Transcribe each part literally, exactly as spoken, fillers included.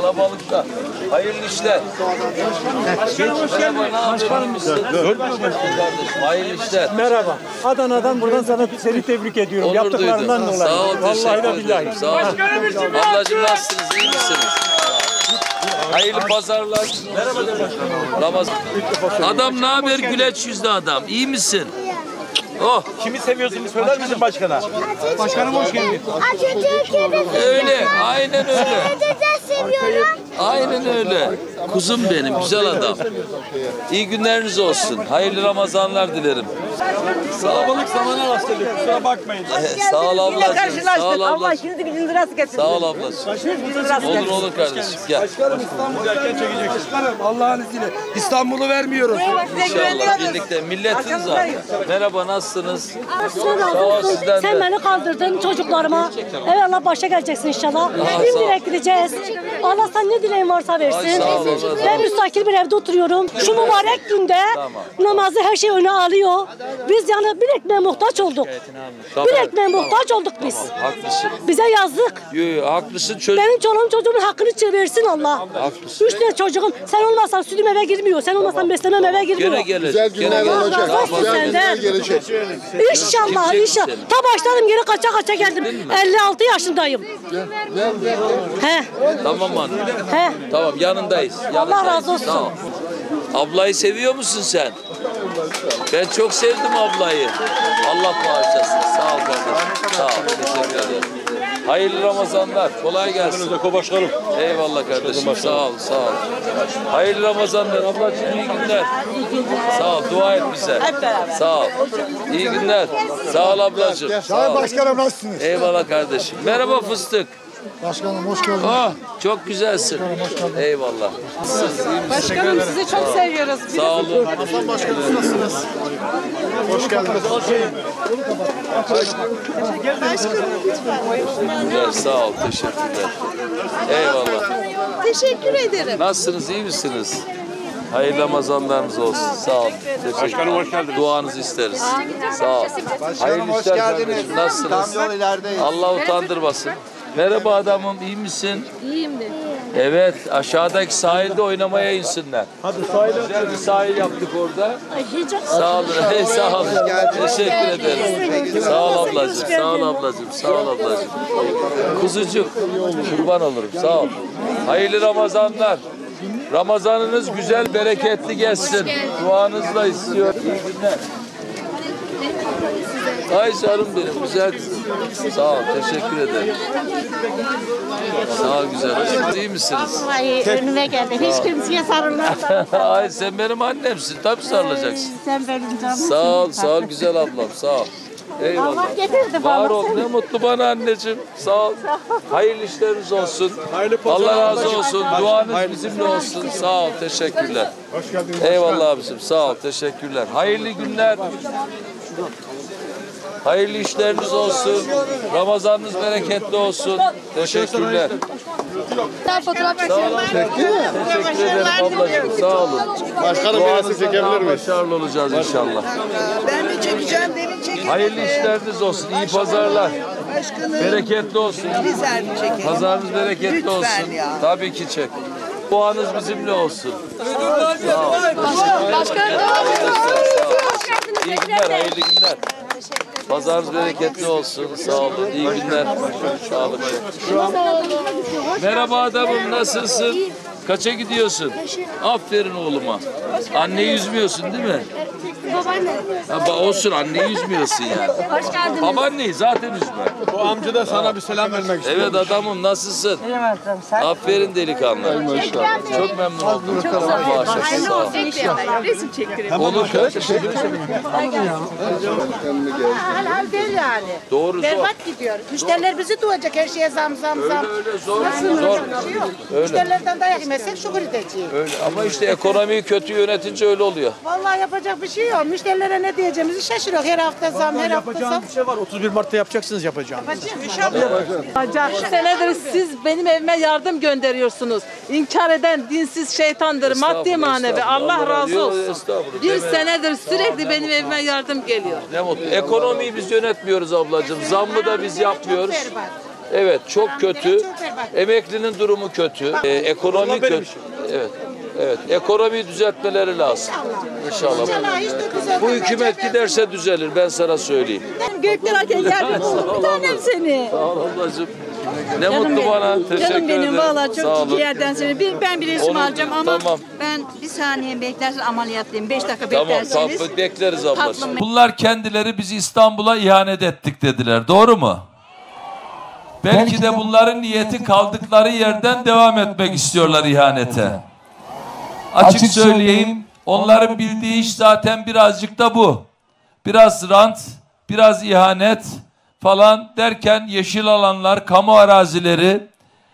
Kalabalıkta. Hayırlı işler. Merhaba, ne yapıyorsun? Hayırlı işler. Merhaba. Adana'dan buradan sana seni tebrik ediyorum. Onur Yaptıklarından duydum. dolayı. Sağ ol, Vallahi teşekkür de billahi. ederim. Sağ ol. Ablacığım nasılsınız? İyi misiniz? Hayırlı pazarlar. Merhaba Ramazan. Adam ne haber? Güleç yüzlü adam. İyi misin? Oh. Kimi seviyorsunuz söyler misin başkana? Başkanım hoş geldin. Öyle. Aynen öyle. seviyorum. Aynen öyle. Kuzum benim, güzel adam. İyi günleriniz olsun. Hayırlı Ramazanlar dilerim. Kalabalık zamana rastladık. Kusura bakmayın. Ee, sağ ol ablacığım. Sağ ol Allah ablacığım. şimdi bin lirası getirdi. Sağ ol ablacığım. Olur olur kardeşim. Gel. Başkanım İstanbul'u erken çekecek. Başkanım Allah'ın izniyle İstanbul'u vermiyoruz. İnşallah birlikte. Milletin zaten. Merhaba, nasılsınız? Sağ ol, sizden de. Sen beni kaldırdın çocuklarıma. Evet Allah başa geleceksin inşallah. Aa, Bin sağ ol. dilek dileyeceğiz. Allah sen ne dileğin varsa versin. Ay, sağ ol, Allah razı olsun. Ben müstakil bir evde oturuyorum. Şu mübarek günde Tamam. namazı her şey öne alıyor. Biz yani bir ekmeğe muhtaç olduk. Tamam. Bir ekmeğe muhtaç olduk biz. Haklısın. Bize yazık. Yo, yo, haklısın. Çocuk. Benim çoluğum çocuğumun hakkını versin Allah. Haklısın. Üç tane çocuğum. Sen olmasan sütüm eve girmiyor. Sen olmasan beslemem eve girmiyor. Gene gelecek. Güzel günler Gene olacak. Allah razı olsun Güzel günler senden. gelecek. İnşallah Gidecek inşallah. misin? Ta başladım geri kaça kaça geldim. elli altı yaşındayım. He. Tamam anne. He. Tamam, yanındayız. yanındayız. Allah razı olsun. Tamam. Ablayı seviyor musun sen? Ben çok sevdim ablayı. Allah bağışlasın. Sağ ol kardeşim. Sağ ol. Teşekkür ederim. Hayırlı Ramazanlar. Kolay gelsin. Başkanım. Eyvallah kardeşim. Sağ ol. Sağ ol. Hayırlı Ramazanlar. Ablacığım iyi günler. Sağ ol. Dua et bize. Sağ ol. İyi günler. Sağ ol ablacığım. Sağ ol. Başkanım nasılsınız? Eyvallah kardeşim. Merhaba fıstık. Başkanım hoş geldiniz. Oh, çok güzelsin. Eyvallah. Başkanım sizi çok seviyoruz. Sağ olun. Hasan Başkanım nasılsınız? Hoş geldiniz. Güzel, sağ ol. Teşekkürler. Eyvallah. Teşekkür ederim. Nasılsınız? İyi misiniz? Hayırlı Ramazanlarınız olsun. Sağ olun. Başkanım hoş geldiniz. Duanızı isteriz. Sağ ol. Hayırlı işler kardeşim. Nasılsınız? Allah utandırmasın. Merhaba adamım, iyi misin? İyiyim de. Evet, aşağıdaki sahilde oynamaya insinler. Hadi sahilde. Güzel bir sahil yaptık orada. Sağ olun, hey, sağ olun. Teşekkür ederim. Sağ ol ablacığım, sağ ol ablacığım, sağ ol ablacığım. Kuzucuk, kurban olurum, sağ ol. Hayırlı Ramazanlar. Ramazanınız güzel, bereketli geçsin. Duanızla istiyorum. İyi günler. Ay canım benim, güzel kızım. Sağ ol, teşekkür ederim. Sağ ol güzel. İyi misiniz? Vallahi önüme geldi. Hiç kimseye sarılmazsan. Ay sen benim annemsin, tabii sarılacaksın. Sen benim canımsın. Sağ ol, sağ ol güzel ablam, sağ ol. Eyvallah. Allah getirdi Var bana ol, seni. ne mutlu bana anneciğim. Sağ ol. Hayırlı işleriniz olsun. Allah razı olsun. Duanız bizimle olsun. Sağ ol, teşekkürler. Hoş geldiniz. Eyvallah abicim, sağ ol, teşekkürler. Hayırlı günler. Hayırlı işleriniz olsun. Ramazanınız bereketli olsun. Teşekkürler. Fotoğraf Sağ olun. Teşekkür ederim ablacığım. Sağ olun. Başkanım bir resim çekebilir Daha miyiz? başarılı olacağız inşallah. Ben de çekeceğim, demin çekeceğim. Hayırlı işleriniz olsun. İyi pazarlar. Başkanım. Bereketli olsun. Güzel bir çekelim. Pazarınız bereketli Lütfen olsun. ya. Tabii ki çek. Duanız bizimle olsun. Sağ ol. Başkanım. İyi günler, hayırlı günler. Pazarınız bereketli olsun. Sağ olun. İyi günler. Sağ olun. Merhaba adamım, nasılsın? Kaça gidiyorsun? Aferin oğluma. Anneyi üzmüyorsun değil mi? Babaanne. Ha, ba- olsun, anneyi üzmüyorsun yani. Hoş geldiniz. Babaanneyi zaten üzme. Bu amca da sana bir selam vermek istiyor. Evet adamım, nasılsın? Aferin delikanlı. Çok memnun oldum. Allah bağışlasın. Sağ ol. Resim çektirelim. Olur kardeşim. Halal değil yani. Doğru zor. Berbat gidiyor. Müşteriler bizi duyacak, her şeye zam zam zam. Öyle öyle zor. Nasıl Zor. bir şey yok. Öyle. Müşterilerden dayak yemezsek şükür edeceğiz. Öyle. Ama işte ekonomiyi kötü yönetince öyle oluyor. Vallahi yapacak bir şey yok. Müşterilere ne diyeceğimizi şaşırıyor. Her hafta zam, her hafta zam. Yapacağım bir şey var. otuz bir Mart'ta yapacaksınız yapacağım. Üç senedir siz benim evime yardım gönderiyorsunuz. İnkar eden dinsiz şeytandır, maddi Estağfurullah, manevi. estağfurullah. Allah razı Yok, olsun. estağfurullah. Bir Deme. senedir sürekli benim evime yardım geliyor. Ne mutlu. Ekonomiyi biz yönetmiyoruz ablacığım. Zammı da biz yapmıyoruz. Evet, çok kötü. Emeklinin durumu kötü. Ee, ekonomi kötü. Evet. Evet, ekonomiyi düzeltmeleri lazım. İnşallah. Bu hükümet giderse düzelir, ben sana söyleyeyim. Gökten Aken yardımcı bir tanem seni. Sağ ol ablacığım. Ne canım mutlu bana. Teşekkür ederim. Canım benim valla Sağ çok olun. ciğerden seni. Bir, ben bir resim Onu, alacağım ama tamam. ben bir saniye beklersin ameliyatlıyım. Beş dakika Tamam, beklerseniz. tamam, bekleriz ablacığım. Tatlım. Bunlar kendileri biz İstanbul'a ihanet ettik dediler. Doğru mu? Belki de bunların niyeti kaldıkları yerden devam etmek istiyorlar ihanete. Açık söyleyeyim, onların bildiği iş zaten birazcık da bu. Biraz rant, biraz ihanet falan derken yeşil alanlar, kamu arazileri,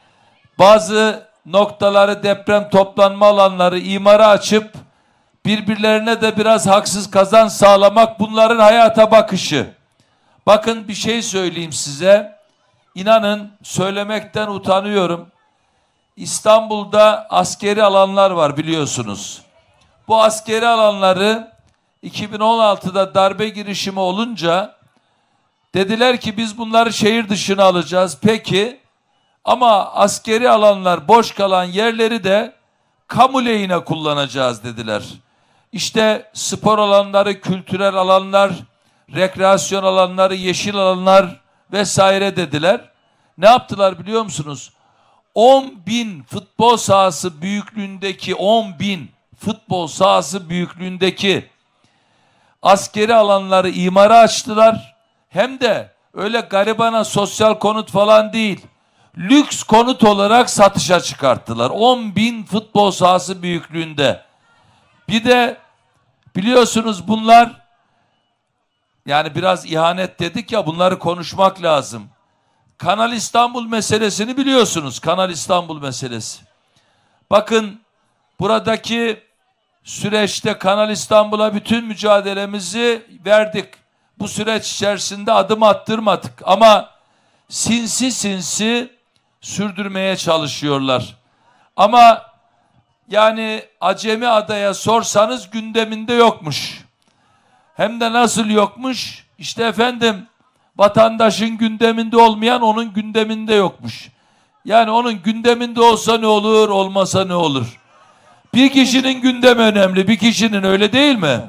bazı noktaları deprem toplanma alanları imara açıp birbirlerine de biraz haksız kazanç sağlamak bunların hayata bakışı. Bakın bir şey söyleyeyim size. İnanın söylemekten utanıyorum. İstanbul'da askeri alanlar var biliyorsunuz. Bu askeri alanları iki bin on altıda darbe girişimi olunca dediler ki biz bunları şehir dışına alacağız. Peki ama askeri alanlar boş kalan yerleri de kamu lehine kullanacağız dediler. İşte spor alanları, kültürel alanlar, rekreasyon alanları, yeşil alanlar vesaire dediler. Ne yaptılar biliyor musunuz? on bin futbol sahası büyüklüğündeki on bin futbol sahası büyüklüğündeki askeri alanları imara açtılar. Hem de öyle garibana sosyal konut falan değil. Lüks konut olarak satışa çıkarttılar. on bin futbol sahası büyüklüğünde. Bir de biliyorsunuz bunlar, yani biraz ihanet dedik ya, bunları konuşmak lazım. Kanal İstanbul meselesini biliyorsunuz. Kanal İstanbul meselesi. Bakın buradaki süreçte Kanal İstanbul'a bütün mücadelemizi verdik. Bu süreç içerisinde adım attırmadık. Ama sinsi sinsi sürdürmeye çalışıyorlar. Ama yani Acemi Adaya sorsanız gündeminde yokmuş. Hem de nasıl yokmuş? İşte efendim, vatandaşın gündeminde olmayan onun gündeminde yokmuş. Yani onun gündeminde olsa ne olur, olmasa ne olur? Bir kişinin gündemi önemli, bir kişinin, öyle değil mi?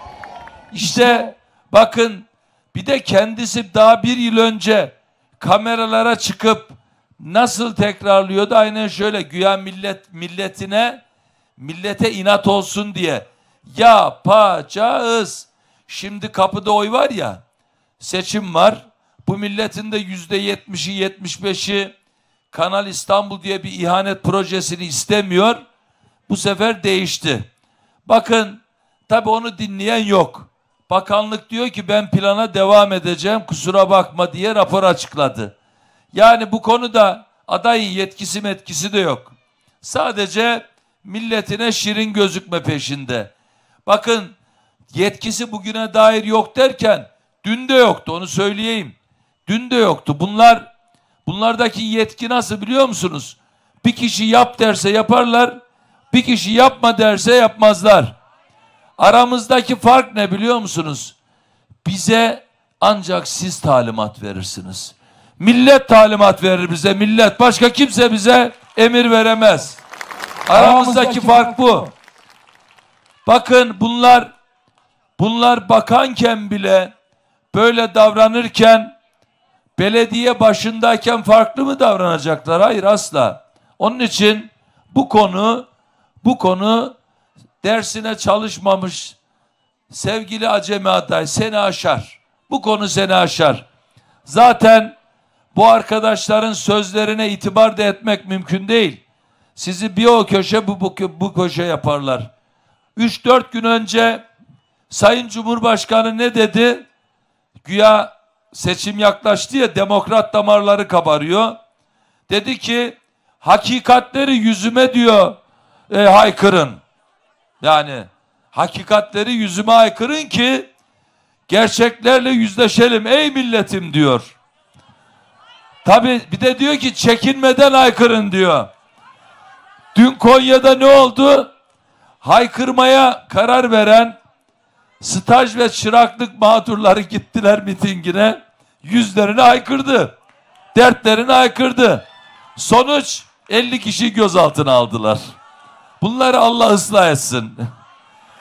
İşte bakın, bir de kendisi daha bir yıl önce kameralara çıkıp nasıl tekrarlıyordu? Aynen şöyle, güya millet milletine, millete inat olsun diye yapacağız. Şimdi kapıda oy var ya, seçim var. Bu milletin de yüzde yetmişi, yetmiş beşi Kanal İstanbul diye bir ihanet projesini istemiyor. Bu sefer değişti. Bakın, tabii onu dinleyen yok. Bakanlık diyor ki ben plana devam edeceğim, kusura bakma diye rapor açıkladı. Yani bu konuda adayın yetkisi metkisi de yok. Sadece milletine şirin gözükme peşinde. Bakın, yetkisi bugüne dair yok derken dün de yoktu, onu söyleyeyim. Dün de yoktu. Bunlar, bunlardaki yetki nasıl biliyor musunuz? Bir kişi yap derse yaparlar, bir kişi yapma derse yapmazlar. Aramızdaki fark ne biliyor musunuz? Bize ancak siz talimat verirsiniz. Millet talimat verir bize, millet. Başka kimse bize emir veremez. Aramızdaki fark bu. Bakın bunlar, bunlar bakanken bile böyle davranırken, belediye başındayken farklı mı davranacaklar? Hayır, asla. Onun için bu konu, bu konu dersine çalışmamış sevgili Acemi aday seni aşar. Bu konu seni aşar. Zaten bu arkadaşların sözlerine itibar da etmek mümkün değil. Sizi bir o köşe bu, bu, bu köşe yaparlar. Üç dört gün önce Sayın Cumhurbaşkanı ne dedi? Güya seçim yaklaştı ya, demokrat damarları kabarıyor. Dedi ki hakikatleri yüzüme diyor e, haykırın. Yani hakikatleri yüzüme haykırın ki gerçeklerle yüzleşelim ey milletim diyor. Tabii bir de diyor ki çekinmeden haykırın diyor. Dün Konya'da ne oldu? Haykırmaya karar veren staj ve çıraklık mağdurları gittiler mitingine. Yüzlerine haykırdı. dertlerini haykırdı. Sonuç elli kişi gözaltına aldılar. Bunları Allah ıslah etsin.